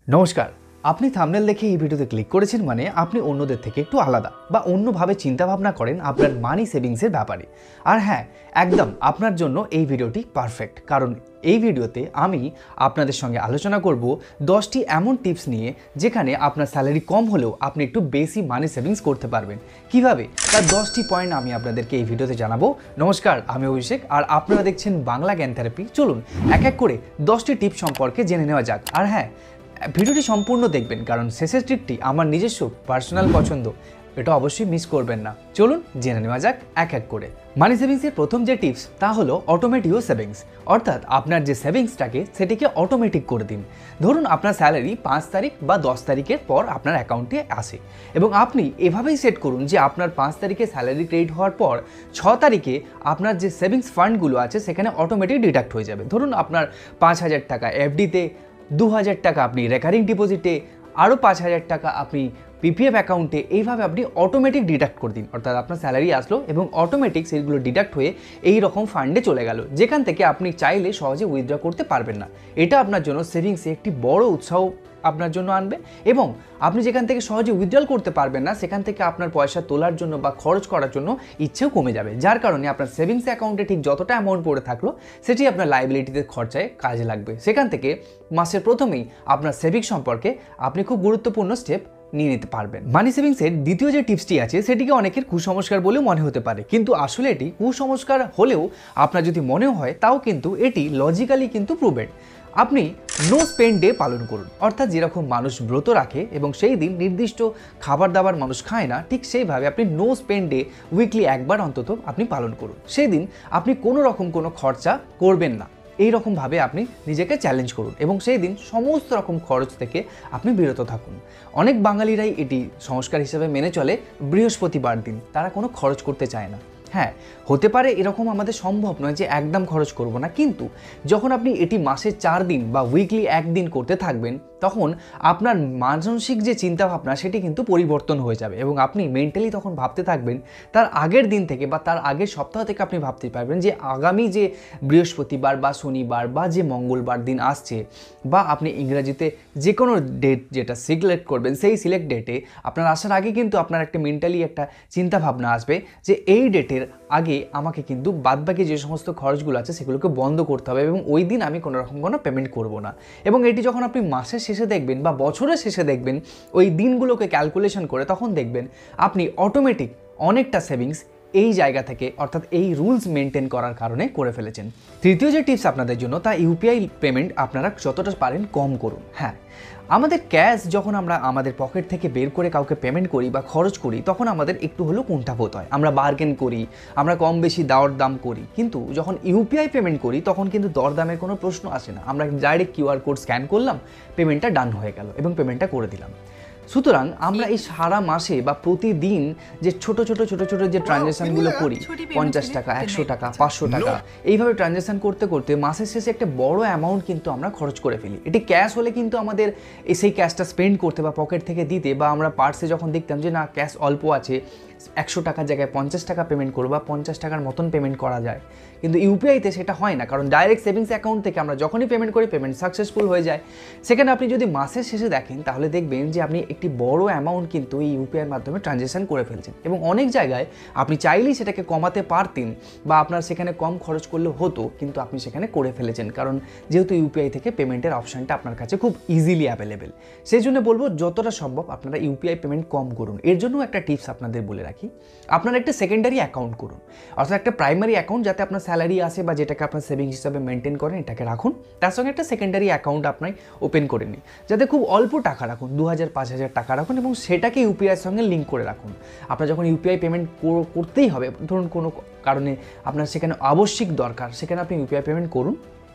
নমস্কার। আপনি থাম্বনেল দেখে এই ভিডিওতে ক্লিক করেছেন মানে আপনি অন্যদের থেকে একটু আলাদা বা অন্যভাবে চিন্তাভাবনা করেন আপনার মানি সেভিংসের ব্যাপারে। আর হ্যাঁ, একদম আপনার জন্য এই ভিডিওটি পারফেক্ট, কারণ এই ভিডিওতে আমি আপনাদের সঙ্গে আলোচনা করব 10টি এমন টিপস নিয়ে যেখানে আপনার স্যালারি কম হলেও আপনি একটু বেশি মানি সেভিংস করতে পারবেন। কিভাবে, তার 10টি পয়েন্ট আমি আপনাদেরকে এই ভিডিওতে জানাবো। নমস্কার, আমি অভিষেক আর আপনারা দেখছেন বাংলা জ্ঞান থেরাপি। চলুন এক এক করে 10টি টিপস সম্পর্কে জেনে নেওয়া যাক। আর হ্যাঁ, ভিডিওটি সম্পূর্ণ দেখবেন, কারণ শেষের টিপটি আমার নিজস্ব পার্সোনাল পছন্দ, এটা অবশ্যই মিস করবেন না। চলুন জেনে নেওয়া যাক এক এক করে। মানি সেভিংসের প্রথম যে টিপস তা হলো অটোমেটিক সেভিংস, অর্থাৎ আপনার যে সেভিংসটাকে সেটিকে অটোমেটিক করে দিন। ধরুন আপনার স্যালারি 5 তারিখ বা 10 তারিখের পর আপনার অ্যাকাউন্টে আসে এবং আপনি এভাবেই সেট করুন যে আপনার 5 তারিখে স্যালারি ক্রেডিট হওয়ার পর 6 তারিখে আপনার যে সেভিংস ফান্ডগুলো আছে সেখানে অটোমেটিক ডিডাক্ট হয়ে যাবে। ধরুন আপনার 5,000 টাকা এফডিতে, 2,000 টাকা আপনি রেকারিং ডিপোজিটে, আরও 5,000 টাকা আপনি পিপিএফ অ্যাকাউন্টে, এইভাবে আপনি অটোমেটিক ডিডাক্ট করে দিন। অর্থাৎ আপনার স্যালারি আসলো এবং অটোমেটিক সেগুলো ডিডাক্ট হয়ে এই রকম ফান্ডে চলে গেল, যেখান থেকে আপনি চাইলে সহজে উইথড্র করতে পারবেন না। এটা আপনার জন্য সেভিংসে একটি বড় উৎসাহ আপনার জন্য আনবে এবং আপনি যেখান থেকে সহজে উইথড্রল করতে পারবেন না সেখান থেকে আপনার পয়সা তোলার জন্য বা খরচ করার জন্য ইচ্ছেও কমে যাবে, যার কারণে আপনার সেভিংস অ্যাকাউন্টে ঠিক যতটা অ্যামাউন্ট পড়ে থাকলো সেটি আপনার লাইবিলিটিতে খরচায় কাজে লাগবে। সেখান থেকে মাসের প্রথমেই আপনার সেভিংস সম্পর্কে আপনি খুব গুরুত্বপূর্ণ স্টেপ নিয়ে নিতে পারবেন। মানি সেভিংসের দ্বিতীয় যে টিপসটি আছে সেটিকে অনেকের কুসংস্কার বলেও মনে হতে পারে, কিন্তু আসলে এটি কুসংস্কার হলেও আপনার যদি মনেও হয় তাও কিন্তু এটি লজিক্যালি কিন্তু প্রুভেড। আপনি নো স্পেন্ড ডে পালন করুন, অর্থাৎ যেরকম মানুষ ব্রত রাখে এবং সেই দিন নির্দিষ্ট খাবার দাবার মানুষ খায় না, ঠিক সেইভাবে আপনি নো স্পেন্ড ডে উইকলি একবার অন্তত আপনি পালন করুন। সেই দিন আপনি কোনো রকম কোনো খরচা করবেন না, এই রকমভাবে আপনি নিজেকে চ্যালেঞ্জ করুন এবং সেই দিন সমস্ত রকম খরচ থেকে আপনি বিরত থাকুন। অনেক বাঙালিরাই এটি সংস্কার হিসেবে মেনে চলে বৃহস্পতিবার দিন, তারা কোনো খরচ করতে চায় না। হ্যাঁ, হতে পারে এরকম আমাদের সম্ভব নয় যে একদম খরচ করব না, কিন্তু যখন আপনি এটি মাসে 4 দিন বা উইকলি 1 দিন করতে থাকবেন তখন আপনার মানসিক যে চিন্তাভাবনা সেটি কিন্তু পরিবর্তন হয়ে যাবে এবং আপনি মেন্টালি তখন ভাবতে থাকবেন তার আগের দিন থেকে বা তার আগের সপ্তাহ থেকে আপনি ভাবতে পারবেন যে আগামী যে বৃহস্পতিবার বা শনিবার বা যে মঙ্গলবার দিন আসছে, বা আপনি ইংরেজিতে যে কোনো ডেট যেটা সিলেক্ট করবেন সেই সিলেক্ট ডেটে আপনার আসার আগে কিন্তু আপনার একটা মেন্টালি একটা চিন্তাভাবনা আসবে যে এই ডেটের আগে আমাকে কিন্তু বাদবাকি যে সমস্ত খরচগুলো আছে সেগুলোকে বন্ধ করতে হবে এবং ওই দিন আমি কোনো রকম কোনো পেমেন্ট করব না। এবং এটি যখন আপনি মাসের শেষে দেখবেন বা বছরের শেষে দেখবেন ওই দিনগুলোকে ক্যালকুলেশন করে, তখন দেখবেন আপনি অটোমেটিক অনেকটা সেভিংস এই জায়গা থেকে, অর্থাৎ এই রুলস মেনটেন করার কারণে করে ফেলেছেন। তৃতীয় যে টিপস আপনাদের জন্য তা ইউপিআই পেমেন্ট আপনারা যতটা পারেন কম করুন। হ্যাঁ, আমাদের ক্যাশ যখন আমরা আমাদের পকেট থেকে বের করে কাউকে পেমেন্ট করি বা খরচ করি তখন আমাদের একটু হলেও কুণ্ঠাবোধ হয়, আমরা বার্গেন করি, আমরা কম বেশি দরদাম করি। কিন্তু যখন ইউপিআই পেমেন্ট করি তখন কিন্তু দরদামের কোনো প্রশ্ন আসে না, আমরা ডাইরেক্ট কিউআর কোড স্ক্যান করলাম, পেমেন্টটা ডান হয়ে গেল এবং পেমেন্টটা করে দিলাম। সুতরাং আমরা এই সারা মাসে বা প্রতিদিন যে ছোট ছোট যে ট্রানজ্যাকশানগুলো করি, 50 টাকা, 100 টাকা, 500 টাকা, এইভাবে ট্রানজ্যাকশান করতে করতে মাসের শেষে একটা বড় অ্যামাউন্ট কিন্তু আমরা খরচ করে ফেলি। এটি ক্যাশ হলে কিন্তু আমাদের সেই ক্যাশটা স্পেন্ড করতে বা পকেট থেকে দিতে, বা আমরা পার্সে যখন দেখতাম যে না ক্যাশ অল্প আছে, 100 টাকার জায়গায় 50 টাকা পেমেন্ট করবো বা 50 টাকার মতন পেমেন্ট করা যায়, কিন্তু ইউপিআইতে সেটা হয় না, কারণ ডাইরেক্ট সেভিংস অ্যাকাউন্ট থেকে আমরা যখনই পেমেন্ট করি পেমেন্ট সাকসেসফুল হয়ে যায়। সেখানে আপনি যদি মাসের শেষে দেখেন তাহলে দেখবেন যে আপনি একটি বড় অ্যামাউন্ট কিন্তু এই ইউপিআইয়ের মাধ্যমে ট্রানজ্যাকশান করে ফেলছেন এবং অনেক জায়গায় আপনি চাইলেই সেটাকে কমাতে পারতেন বা আপনার সেখানে কম খরচ করলে হতো, কিন্তু আপনি সেখানে করে ফেলেছেন, কারণ যেহেতু ইউপিআই থেকে পেমেন্টের অপশানটা আপনার কাছে খুব ইজিলি অ্যাভেলেবেল। সেই জন্য বলবো যতটা সম্ভব আপনারা ইউপিআই পেমেন্ট কম করুন। এর জন্য একটা টিপস আপনাদের বলে রাখি, আপনারা একটা সেকেন্ডারি অ্যাকাউন্ট করুন, অর্থাৎ একটা প্রাইমারি অ্যাকাউন্ট যাতে আপনার স্যালারি আসে বা যেটাকে আপনার সেভিংস হিসাবে মেনটেন করেন এটাকে রাখুন, তার সঙ্গে একটা সেকেন্ডারি অ্যাকাউন্ট আপনি ওপেন করে নিন, যাতে খুব অল্প টাকা রাখুন, 2,000 5,000 টাকা রাখুন এবং সেটাকে ইউপিআইয়ের সঙ্গে লিঙ্ক করে রাখুন। আপনার যখন ইউপিআই পেমেন্ট করতেই হবে, ধরুন কোনো কারণে আপনার সেখানে আবশ্যিক দরকার, সেখানে আপনি ইউপিআই পেমেন্ট করুন।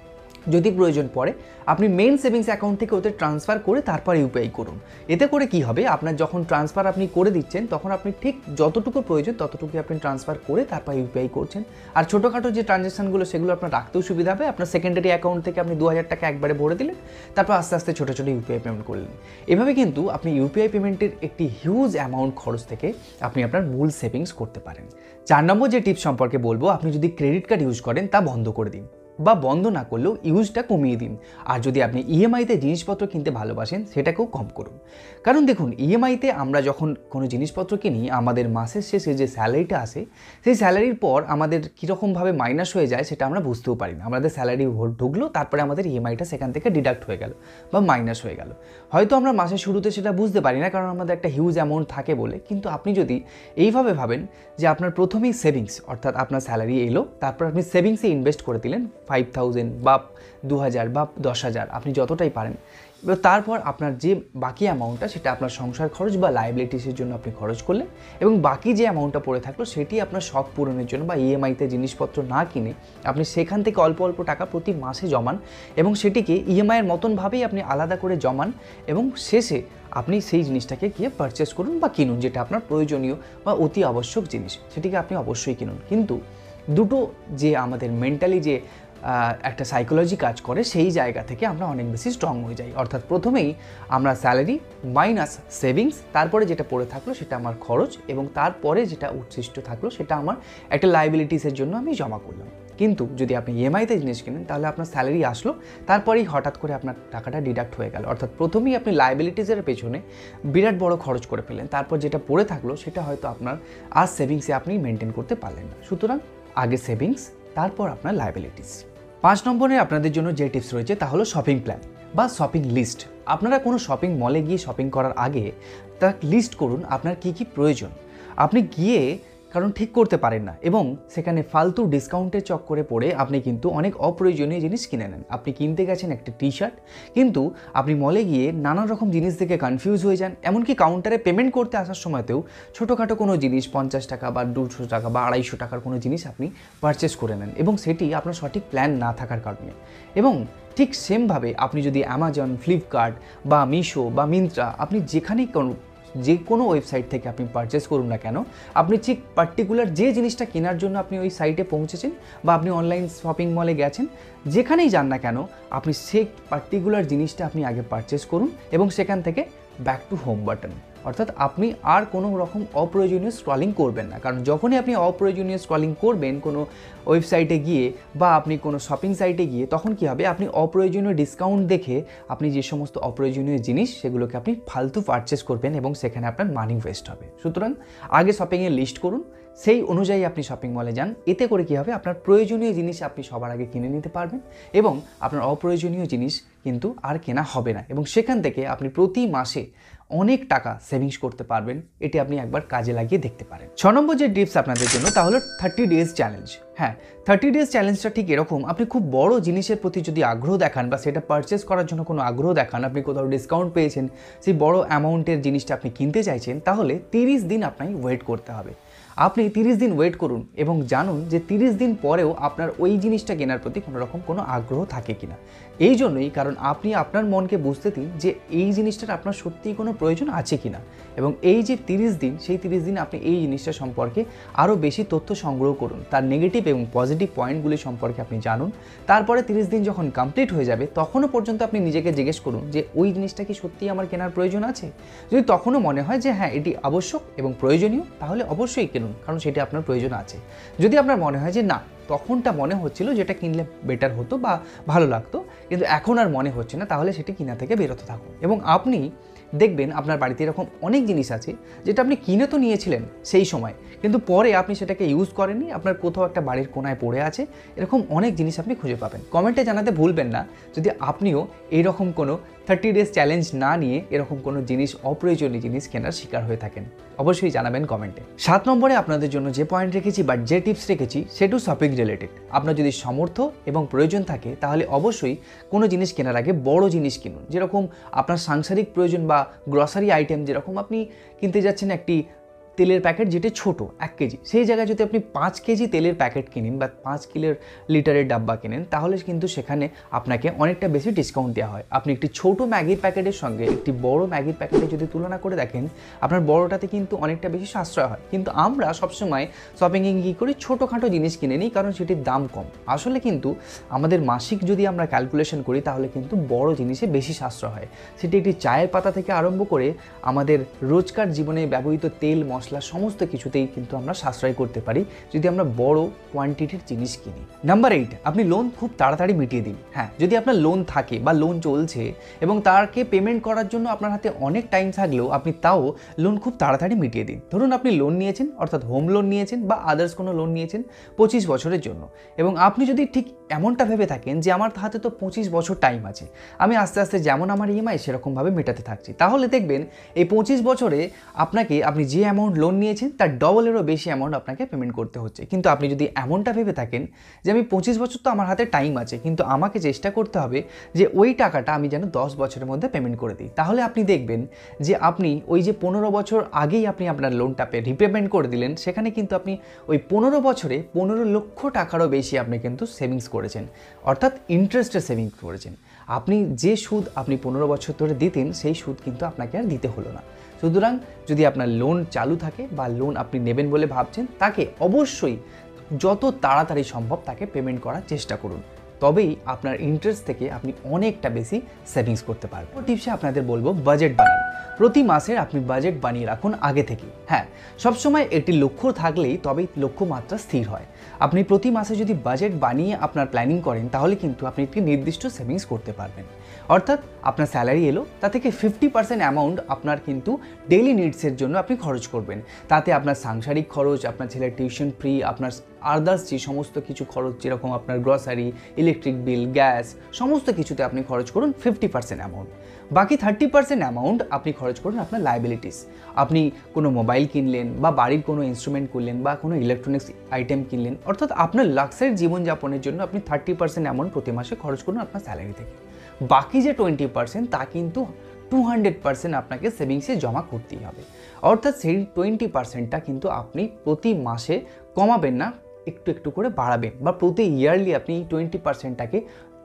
যদি প্রয়োজন পড়ে আপনি মেন সেভিংস অ্যাকাউন্ট থেকে ওতে ট্রান্সফার করে তারপর ইউপিআই করুন। এতে করে কি হবে, আপনার যখন ট্রান্সফার আপনি করে দিচ্ছেন তখন আপনি ঠিক যতটুকু প্রয়োজন ততটুকু আপনি ট্রান্সফার করে তারপর ইউপিআই করছেন। আর ছোটোখাটো যে ট্রানজ্যাকশানগুলো সেগুলো আপনার রাখতেও সুবিধা হবে। আপনার সেকেন্ডারি অ্যাকাউন্ট থেকে আপনি 2,000 টাকা একবারে ভরে দিলেন, তারপর আস্তে আস্তে ছোটো ছোটো ইউপিআই পেমেন্ট করলেন। এভাবে কিন্তু আপনি ইউপিআই পেমেন্টের একটি হিউজ অ্যামাউন্ট খরচ থেকে আপনি আপনার মূল সেভিংস করতে পারেন। 4 নম্বর যে টিপস সম্পর্কে বলবো, আপনি যদি ক্রেডিট কার্ড ইউজ করেন তা বন্ধ করে দিন। বা বন্ধ না করলেও ইউজটা কমিয়ে দিন। আর যদি আপনি ইএমআইতে জিনিসপত্র কিনতে ভালোবাসেন সেটাকেও কম করুন। কারণ দেখুন, ইএমআইতে আমরা যখন কোনো জিনিসপত্র কিনি, আমাদের মাসের শেষে যে স্যালারিটা আসে সেই স্যালারির পর আমাদের কীরকমভাবে মাইনাস হয়ে যায় সেটা আমরা বুঝতেও পারি না। আমাদের স্যালারি ঢুকলো, তারপরে আমাদের ইএমআইটা সেখান থেকে ডিডাক্ট হয়ে গেল বা মাইনাস হয়ে গেল। হয়তো আমরা মাসের শুরুতে সেটা বুঝতে পারি না, কারণ আমাদের একটা হিউজ অ্যামাউন্ট থাকে বলে। কিন্তু আপনি যদি এইভাবে ভাবেন যে আপনার প্রথমেই সেভিংস, অর্থাৎ আপনার স্যালারি এলো, তারপর আপনি সেভিংসে ইনভেস্ট করে দিলেন 5000 বা 2000 বা 10,000, আপনি যতটাই পারেন। এবার তারপর আপনার যে বাকি অ্যামাউন্টটা সেটা আপনার সংসার খরচ বা লায়াবিলিটিসের জন্য আপনি খরচ করলেন, এবং বাকি যে অ্যামাউন্টটা পড়ে থাকলো সেটি আপনার শখ পূরণের জন্য বা ইএমআইতে জিনিসপত্র না কিনে আপনি সেখান থেকে অল্প অল্প টাকা প্রতি মাসে জমান, এবং সেটিকে ইএমআইয়ের মতনভাবেই আপনি আলাদা করে জমান, এবং শেষে আপনি সেই জিনিসটাকে গিয়ে পারচেস করুন বা কিনুন, যেটা আপনার প্রয়োজনীয় বা অতি আবশ্যক জিনিস, সেটিকে আপনি অবশ্যই কিনুন। কিন্তু দুটো যে আমাদের মেন্টালি যে একটা সাইকোলজি কাজ করে, সেই জায়গা থেকে আমরা অনেক বেশি স্ট্রং হয়ে যাই। অর্থাৎ প্রথমেই আমরা স্যালারি মাইনাস সেভিংস, তারপরে যেটা পড়ে থাকলো সেটা আমার খরচ, এবং তারপরে যেটা উচ্ছিষ্ট থাকলো সেটা আমার একটা লায়াবিলিটিসের জন্য আমি জমা করলাম। কিন্তু যদি আপনি ইএমআইতে জিনিস কিনেন, তাহলে আপনার স্যালারি আসলো, তারপরেই হঠাৎ করে আপনার টাকাটা ডিডাক্ট হয়ে গেল। অর্থাৎ প্রথমেই আপনি লায়াবিলিটিসের পেছনে বিরাট বড় খরচ করে ফেলেন, তারপর যেটা পড়ে থাকলো সেটা হয়তো আপনার আর সেভিংসে আপনি মেনটেন করতে পারলেন না। সুতরাং আগে সেভিংস, তারপর আপনার লায়াবিলিটিস। 5 নম্বরে আপনাদের জন্য যে টিপস রয়েছে তা হলো শপিং প্ল্যান বা শপিং লিস্ট। আপনারা কোনো শপিং মলে গিয়ে শপিং করার আগে তা লিস্ট করুন আপনার কী কী প্রয়োজন। আপনি গিয়ে কারণ ঠিক করতে পারেন না, এবং সেখানে ফালতু ডিসকাউন্টের চক্করে পড়ে আপনি কিন্তু অনেক অপ্রয়োজনীয় জিনিস কিনে নেন। আপনি কিনতে গেছেন একটা টি শার্ট, কিন্তু আপনি মলে গিয়ে নানান রকম জিনিস দেখে কনফিউজ হয়ে যান। এমনকি কাউন্টারে পেমেন্ট করতে আসার সময়তেও ছোটোখাটো কোনো জিনিস 50 টাকা বা 200 টাকা বা 250 টাকার কোনো জিনিস আপনি পারচেস করে নেন, এবং সেটি আপনার সঠিক প্ল্যান না থাকার কারণে। এবং ঠিক সেমভাবে আপনি যদি অ্যামাজন, ফ্লিপকার্ট বা মিশো বা মিন্ত্রা, আপনি যেখানেই যে কোনো ওয়েবসাইট থেকে আপনি পারচেস করুন না কেন, আপনি ঠিক পার্টিকুলার যে জিনিসটা কেনার জন্য আপনি ওই সাইটে পৌঁছেছেন বা আপনি অনলাইন শপিং মলে গেছেন, যেখানেই যান না কেন, আপনি সেই পার্টিকুলার জিনিসটা আপনি আগে পারচেস করুন, এবং সেখান থেকে ব্যাক টু হোম বাটন। অর্থাৎ আপনি আর কোনো রকম অপ্রয়োজনীয় স্ক্রলিং করবেন না। কারণ যখনই আপনি অপ্রয়োজনীয় স্ক্রলিং করবেন কোনো ওয়েবসাইটে গিয়ে বা আপনি কোনো শপিং সাইটে গিয়ে, তখন কী হবে, আপনি অপ্রয়োজনীয় ডিসকাউন্ট দেখে আপনি যে সমস্ত অপ্রয়োজনীয় জিনিস সেগুলোকে আপনি ফালতু পারচেস করবেন, এবং সেখানে আপনার মানি ওয়েস্ট হবে। সুতরাং আগে শপিংয়ের লিস্ট করুন, সেই অনুযায়ী আপনি শপিং মলে যান। এতে করে কী হবে, আপনার প্রয়োজনীয় জিনিস আপনি সবার আগে কিনে নিতে পারবেন, এবং আপনার অপ্রয়োজনীয় জিনিস কিন্তু আর কেনা হবে না, এবং সেখান থেকে আপনি প্রতি মাসে অনেক টাকা সেভিংস করতে পারবেন। এটি আপনি একবার কাজে লাগিয়ে দেখতে পারেন। 6 নম্বর যে টিপস আপনাদের জন্য তা হলো 30 ডেজ চ্যালেঞ্জ। হ্যাঁ, 30 ডেজ চ্যালেঞ্জটা ঠিক এরকম, আপনি খুব বড় জিনিসের প্রতি যদি আগ্রহ দেখান বা সেটা পারচেস করার জন্য কোনো আগ্রহ দেখান, আপনি কোথাও ডিসকাউন্ট পেয়েছেন, সেই বড় অ্যামাউন্টের জিনিসটা আপনি কিনতে চাইছেন, তাহলে 30 দিন আপনাকে ওয়েট করতে হবে। আপনি 30 দিন ওয়েট করুন, এবং জানুন যে 30 দিন পরেও আপনার ওই জিনিসটা কেনার প্রতি কোনো রকম কোনো আগ্রহ থাকে কিনা। এই জন্যই, কারণ আপনি আপনার মনকে বুঝতে দিন যে এই জিনিসটার আপনার সত্যিই কোনো প্রয়োজন আছে কিনা, এবং এই যে 30 দিন, সেই 30 দিন আপনি এই জিনিসটা সম্পর্কে আরও বেশি তথ্য সংগ্রহ করুন, তার নেগেটিভ এবং পজিটিভ পয়েন্টগুলি সম্পর্কে আপনি জানুন। তারপরে 30 দিন যখন কমপ্লিট হয়ে যাবে, তখনও পর্যন্ত আপনি নিজেকে জিজ্ঞেস করুন যে ওই জিনিসটা কি সত্যিই আমার কেনার প্রয়োজন আছে। যদি তখনও মনে হয় যে হ্যাঁ এটি আবশ্যক এবং প্রয়োজনীয়, তাহলে অবশ্যই কিনুন, কারণ সেটি আপনার প্রয়োজন আছে। যদি আপনার মনে হয় যে না, তখনটা মনে হচ্ছিল যেটা কিনলে বেটার হতো বা ভালো লাগতো, কিন্তু এখন আর মনে হচ্ছে না, তাহলে সেটি কিনা থেকে বেরোতে থাকুন। এবং আপনি দেখবেন আপনার বাড়িতে এরকম অনেক জিনিস আছে যেটা আপনি কিনে তো নিয়েছিলেন সেই সময়, কিন্তু পরে আপনি সেটাকে ইউজ করেননি, আপনার কোথাও একটা বাড়ির কোনায় পড়ে আছে। এরকম অনেক জিনিস আপনি খুঁজে পাবেন। কমেন্টে জানাতে ভুলবেন না যদি আপনিও এইরকম কোনো 30 ডেজ চ্যালেঞ্জ না নিয়ে এরকম কোনো জিনিস, অপ্রয়োজনীয় জিনিস কেনার শিকার হয়ে থাকেন। অবশ্যই জানাবেন কমেন্টে। 7 নম্বরে আপনাদের জন্য যে পয়েন্ট রেখেছি বা যে টিপস রেখেছি সেটাও শপিং রিলেটেড। আপনার যদি সামর্থ্য এবং প্রয়োজন থাকে, তাহলে অবশ্যই কোনো জিনিস কেনার আগে বড় জিনিস কিনুন। যেরকম আপনার সাংসারিক প্রয়োজন বা গ্রসারি আইটেম, যেরকম আপনি কিনতে যাচ্ছেন একটি তেলের প্যাকেট যেটা ছোট 1 কেজি, সেই জায়গায় যদি আপনি 5 কেজি তেলের প্যাকেট কিনেন বা 5 লিটারের ডাব্বা কিনেন, তাহলে কিন্তু সেখানে আপনাকে অনেকটা বেশি ডিসকাউন্ট দেওয়া হয়। আপনি একটি ছোট ম্যাগির প্যাকেটের সঙ্গে একটি বড় ম্যাগির প্যাকেটে যদি তুলনা করে দেখেন, আপনার বড়টাতে কিন্তু অনেকটা বেশি সাশ্রয় হয়। কিন্তু আমরা সবসময় শপিংয়ে কী করি, ছোটোখাটো জিনিস কিনে নিই, কারণ সেটির দাম কম। আসলে কিন্তু আমাদের মাসিক যদি আমরা ক্যালকুলেশন করি, তাহলে কিন্তু বড় জিনিসে বেশি সাশ্রয় হয়। সেটি একটি চায়ের পাতা থেকে আরম্ভ করে আমাদের রোজকার জীবনে ব্যবহৃত তেল, মশলা সমস্ত কিছুতেই কিন্তু আমরা সাশ্রয় করতে পারি যদি আমরা বড় কোয়ান্টিটির জিনিস কিনি। নাম্বার 8, আপনি লোন খুব তাড়াতাড়ি মিটিয়ে দিন। হ্যাঁ, যদি আপনার লোন থাকে বা লোন চলছে এবং তাকে পেমেন্ট করার জন্য আপনার হাতে অনেক টাইম থাকলেও আপনি তাও লোন খুব তাড়াতাড়ি মিটিয়ে দিন। ধরুন আপনি লোন নিয়েছেন, অর্থাৎ হোম লোন নিয়েছেন বা আদার্স কোনো লোন নিয়েছেন 25 বছরের জন্য, এবং আপনি যদি ঠিক এমনটা ভেবে থাকেন যে আমার হাতে তো 25 বছর টাইম আছে, আমি আস্তে আস্তে যেমন আমার ইএমআই সেরকমভাবে মেটাতে থাকছি, তাহলে দেখবেন এই 25 বছরে আপনি যে অ্যামাউন্ট লোন নিয়েছেন তার ডবলেরও বেশি অ্যামাউন্ট আপনাকে পেমেন্ট করতে হচ্ছে। কিন্তু আপনি যদি এমনটা ভেবে থাকেন যে আমি 25 বছর তো আমার হাতে টাইম আছে, কিন্তু আমাকে চেষ্টা করতে হবে যে ওই টাকাটা আমি যেন 10 বছরের মধ্যে পেমেন্ট করে দিই, তাহলে আপনি দেখবেন যে আপনি ওই যে 15 বছর আগেই আপনি আপনার লোনটা রিপেমেন্ট করে দিলেন, সেখানে কিন্তু আপনি ওই 15 বছরে 15 লক্ষ টাকারও বেশি আপনি কিন্তু সেভিংস করেছেন, অর্থাৎ ইন্টারেস্টে সেভিংস করেছেন। আপনি যে সুদ আপনি 15 বছর ধরে দিতেন সেই সুদ কিন্তু আপনাকে আর দিতে হলো না। সুতরাং যদি আপনার লোন চালু থাকে বা লোন আপনি নেবেন বলে ভাবছেন, তাকে অবশ্যই যত তাড়াতাড়ি সম্ভব তাকে পেমেন্ট করার চেষ্টা করুন, তবেই আপনার ইন্টারেস্ট থেকে আপনি অনেকটা বেশি সেভিংস করতে পারবেন। টিপসে আপনাদের বলবো বাজেট বানান। প্রতি মাসের আপনি বাজেট বানিয়ে রাখুন আগে থেকে। হ্যাঁ, সবসময় একটি লক্ষ্য থাকলেই তবেই লক্ষ্যমাত্রা স্থির হয়। আপনি প্রতি মাসে যদি বাজেট বানিয়ে আপনার প্ল্যানিং করেন তাহলে কিন্তু আপনি একটি নির্দিষ্ট সেভিংস করতে পারবেন। অর্থাৎ আপনার স্যালারি এলো, তা থেকে 50% অ্যামাউন্ট আপনার কিন্তু ডেইলি নিডসের জন্য আপনি খরচ করবেন। তাতে আপনার সাংসারিক খরচ, আপনার ছেলের টিউশন ফ্রি, আপনার আদার্স যে সমস্ত কিছু খরচ, যেরকম আপনার গ্রসারি, ইলেকট্রিক বিল, গ্যাস, সমস্ত কিছুতে আপনি খরচ করুন 50% অ্যামাউন্ট। বাকি 30% অ্যামাউন্ট আপনি খরচ করুন আপনার লায়াবিলিটিস। আপনি কোনো মোবাইল কিনলেন বা বাড়ির কোনো ইনস্ট্রুমেন্ট কিনলেন বা কোনো ইলেকট্রনিক্স আইটেম কিনলেন, অর্থাৎ আপনার লাক্সারি জীবনযাপনের জন্য আপনি 30% অ্যামাউন্ট প্রতি মাসে খরচ করুন আপনার স্যালারি থেকে। বাকি যে 20% তা কিন্তু 200% আপনাকে সেভিংসে জমা করতেই হবে। অর্থাৎ সেই 20%টা কিন্তু আপনি প্রতি মাসে কমাবেন না, একটু একটু করে বাড়াবেন, বা প্রতি ইয়ারলি আপনি এই 20%টাকে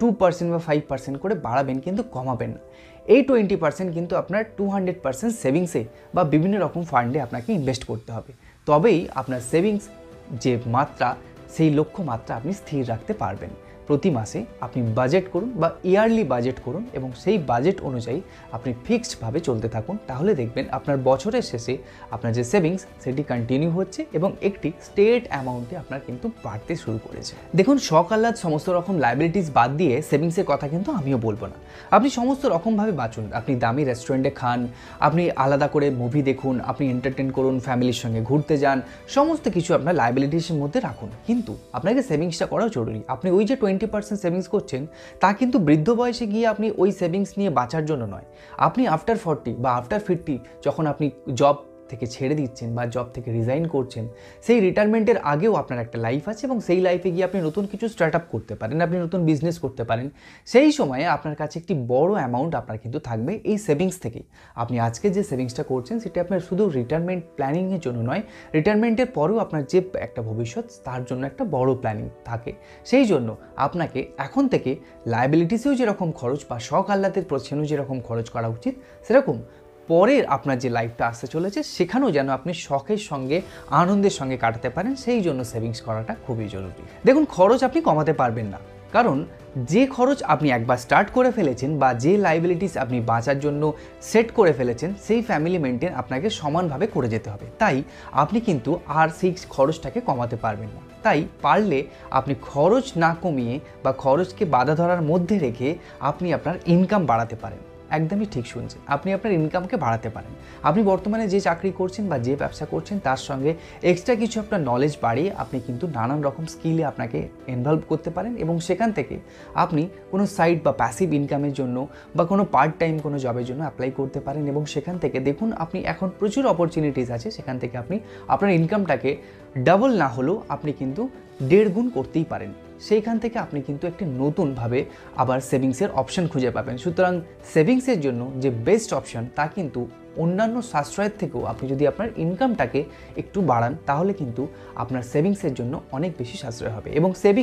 2% বা 5% করে বাড়াবেন, কিন্তু কমাবেন না। এই 20% কিন্তু আপনার 200% সেভিংসে বা বিভিন্ন রকম ফান্ডে আপনাকে ইনভেস্ট করতে হবে, তবেই আপনার সেভিংস যে মাত্রা, সেই লক্ষ্য মাত্রা আপনি স্থির রাখতে পারবেন। প্রতি মাসে আপনি বাজেট করুন বা ইয়ারলি বাজেট করুন এবং সেই বাজেট অনুযায়ী আপনি ফিক্সডভাবে চলতে থাকুন, তাহলে দেখবেন আপনার বছরের শেষে আপনার যে সেভিংস সেটি কন্টিনিউ হচ্ছে এবং একটি স্টেট অ্যামাউন্টে আপনার কিন্তু বাড়তে শুরু করেছে। দেখুন, শখ আহ্লাদ সমস্ত রকম লায়াবিলিটিস বাদ দিয়ে সেভিংসের কথা কিন্তু আমিও বলবো না। আপনি সমস্ত রকমভাবে বাঁচুন, আপনি দামি রেস্টুরেন্টে খান, আপনি আলাদা করে মুভি দেখুন, আপনি এন্টারটেন করুন, ফ্যামিলির সঙ্গে ঘুরতে যান, সমস্ত কিছু আপনার লায়াবিলিটিসের মধ্যে রাখুন, কিন্তু আপনাকে সেভিংসটা করাও জরুরি। আপনি ওই যে 20% সেভিংস করছেন, তা কিন্তু বৃদ্ধ বয়সে গিয়ে আপনি ওই সেভিংস নিয়ে বাঁচার জন্য নয়। আপনি আফটার 40 বা আফটার 50 যখন আপনি জব থেকে ছেড়ে দিচ্ছেন বা জব থেকে রিজাইন করছেন, সেই রিটায়ারমেন্টের আগেও আপনার একটা লাইফ আছে এবং সেই লাইফে গিয়ে আপনি নতুন কিছু স্টার্ট আপ করতে পারেন, আপনি নতুন বিজনেস করতে পারেন। সেই সময়ে আপনার কাছে একটি বড় অ্যামাউন্ট আপনার কিন্তু থাকবে এই সেভিংস থেকেই। আপনি আজকে যে সেভিংসটা করছেন সেটা আপনার শুধু রিটায়ারমেন্ট প্ল্যানিংয়ের জন্য নয়, রিটায়ারমেন্টের পরেও আপনার যে একটা ভবিষ্যৎ, তার জন্য একটা বড় প্ল্যানিং থাকে। সেই জন্য আপনাকে এখন থেকে লায়াবিলিটিসেও যেরকম খরচ বা শখ আহ্লাদের পেছনেও যেরকম খরচ করা উচিত, সেরকম পরের আপনার যে লাইফটা আসতে চলেছে সেখানেও যেন আপনি শখের সঙ্গে আনন্দের সঙ্গে কাটাতে পারেন, সেই জন্য সেভিংস করাটা খুবই জরুরি। দেখুন, খরচ আপনি কমাতে পারবেন না, কারণ যে খরচ আপনি একবার স্টার্ট করে ফেলেছেন বা যে লায়াবিলিটিস আপনি বাঁচার জন্য সেট করে ফেলেছেন, সেই ফ্যামিলি মেনটেন আপনাকে সমানভাবে করে যেতে হবে। তাই আপনি কিন্তু আর সেই খরচটাকে কমাতে পারবেন না। তাই পারলে আপনি খরচ না কমিয়ে বা খরচকে বাধা ধরার মধ্যে রেখে আপনি আপনার ইনকাম বাড়াতে পারেন। একদমই ঠিক শুনছেন, আপনি আপনার ইনকামকে বাড়াতে পারেন। আপনি বর্তমানে যে চাকরি করছেন বা যে ব্যবসা করছেন, তার সঙ্গে এক্সট্রা কিছু আপনার নলেজ বাড়িয়ে আপনি কিন্তু নানান রকম স্কিলে আপনাকে ইনভলভ করতে পারেন এবং সেখান থেকে আপনি কোনো সাইড বা প্যাসিভ ইনকামের জন্য বা কোনো পার্ট টাইম কোনো জবের জন্য অ্যাপ্লাই করতে পারেন এবং সেখান থেকে দেখুন আপনি এখন প্রচুর অপরচুনিটিস আছে, সেখান থেকে আপনি আপনার ইনকামটাকে ডাবল না হলেও আপনি কিন্তু 1.5 গুণ করতেই পারেন। সেইখান থেকে আপনি কিন্তু একটি নতুনভাবে আবার সেভিংসের অপশন খুঁজে পাবেন। সুতরাং সেভিংসের জন্য যে বেস্ট অপশন, তা কিন্তু অন্যান্য সাশ্রয়ের থেকেও আপনি যদি আপনার ইনকামটাকে একটু বাড়ান, তাহলে কিন্তু আপনার সেভিংসের জন্য অনেক বেশি সাশ্রয় হবে এবং সেভিংস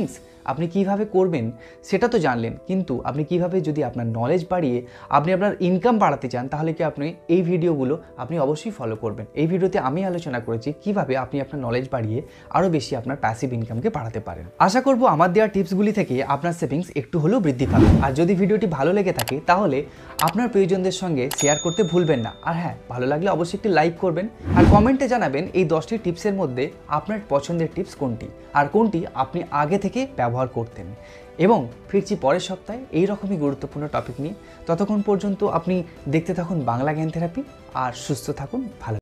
আপনি কিভাবে করবেন সেটা তো জানলেন, কিন্তু আপনি কিভাবে যদি আপনার নলেজ বাড়িয়ে আপনি আপনার ইনকাম বাড়াতে চান, তাহলে কি আপনি এই ভিডিওগুলো আপনি অবশ্যই ফলো করবেন। এই ভিডিওতে আমি আলোচনা করেছি কিভাবে আপনি আপনার নলেজ বাড়িয়ে আরও বেশি আপনার প্যাসিভ ইনকামকে বাড়াতে পারেন। আশা করব আমার দেওয়া টিপসগুলি থেকে আপনার সেভিংস একটু হলেও বৃদ্ধি পাবে। আর যদি ভিডিওটি ভালো লেগে থাকে তাহলে আপনার প্রিয়জনদের সঙ্গে শেয়ার করতে ভুলবেন না। আর হ্যাঁ, ভালো লাগলে অবশ্যই একটি লাইক করবেন আর কমেন্টে জানাবেন এই 10টি টিপসের মধ্যে আপনার পছন্দের টিপস কোনটি আর কোনটি আপনি আগে থেকে ব্যবহার করতেন। এবং ফিরছি পরের সপ্তাহে এই রকমই গুরুত্বপূর্ণ টপিক নিয়ে। ততক্ষণ পর্যন্ত আপনি দেখতে থাকুন বাংলা জ্ঞান থেরাপি আর সুস্থ থাকুন, ভালো